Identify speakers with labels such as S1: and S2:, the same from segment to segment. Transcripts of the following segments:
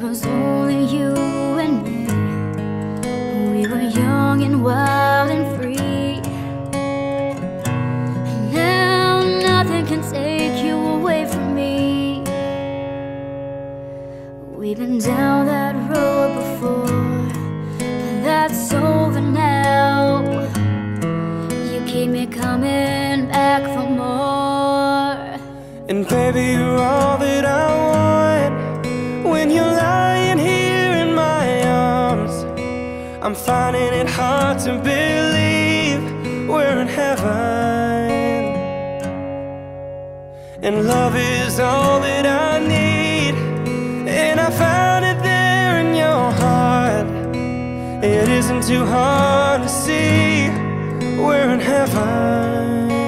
S1: was only you and me. We were young and wild and free. And now nothing can take you away from me. We've been down that road before, but that's over now. You keep me coming back for more.
S2: And baby, you're all that I want. When you're lying here in my arms, I'm finding it hard to believe we're in heaven. And love is all that I need, and I found it there in your heart. It isn't too hard to see we're in heaven.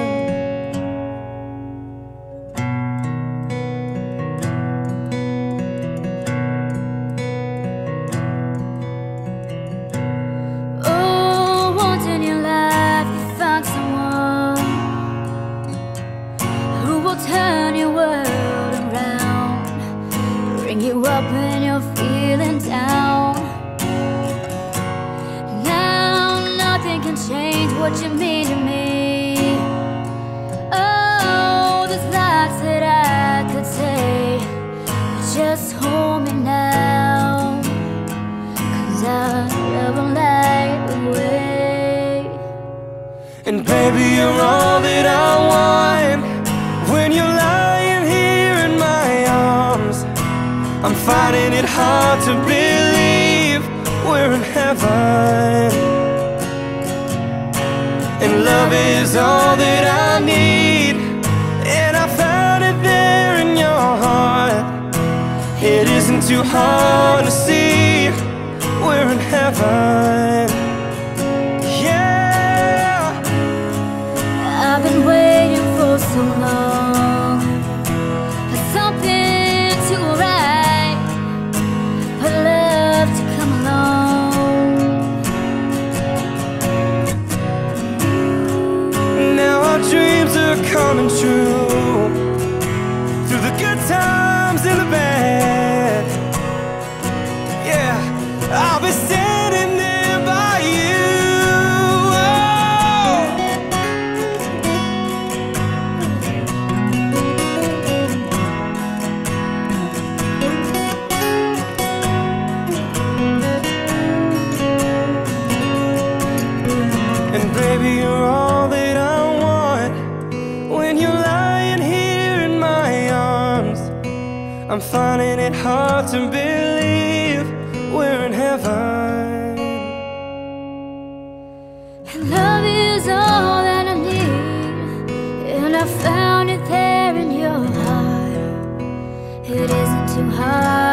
S1: Turn your world around, bring you up when you're feeling down. Now nothing can change what you mean to me. Oh, there's lots that I could say, but just hold me now, 'cause I never light the way.
S2: And baby, you're all that I want. When you're lying here in my arms, I'm finding it hard to believe we're in heaven. And love is all that I need, and I found it there in your heart. It isn't too hard to see we're in heaven. Yeah,
S1: I've been waiting for so long for something to right, for love to come along.
S2: Now our dreams are coming true, through the good times and the bad. Yeah, I'll be standing there by you. And baby, you're all that I want. When you're lying here in my arms, I'm finding it hard to believe we're in heaven.
S1: And love is all that I need, and I found it there in your heart. It isn't too hard